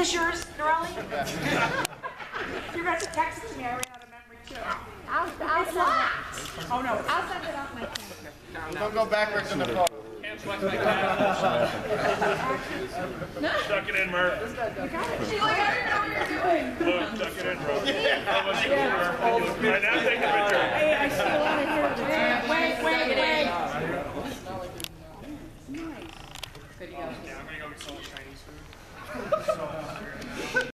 this yours, Norelli? You got to text it to me. I ran out of memory too. I'll Oh no. I'll send it off my camera. Don't go backwards in the phone. Can't flex like that. Tuck it in, Murph. Sheila, I didn't know what you're doing. Look, tuck it in, bro. I now think of it.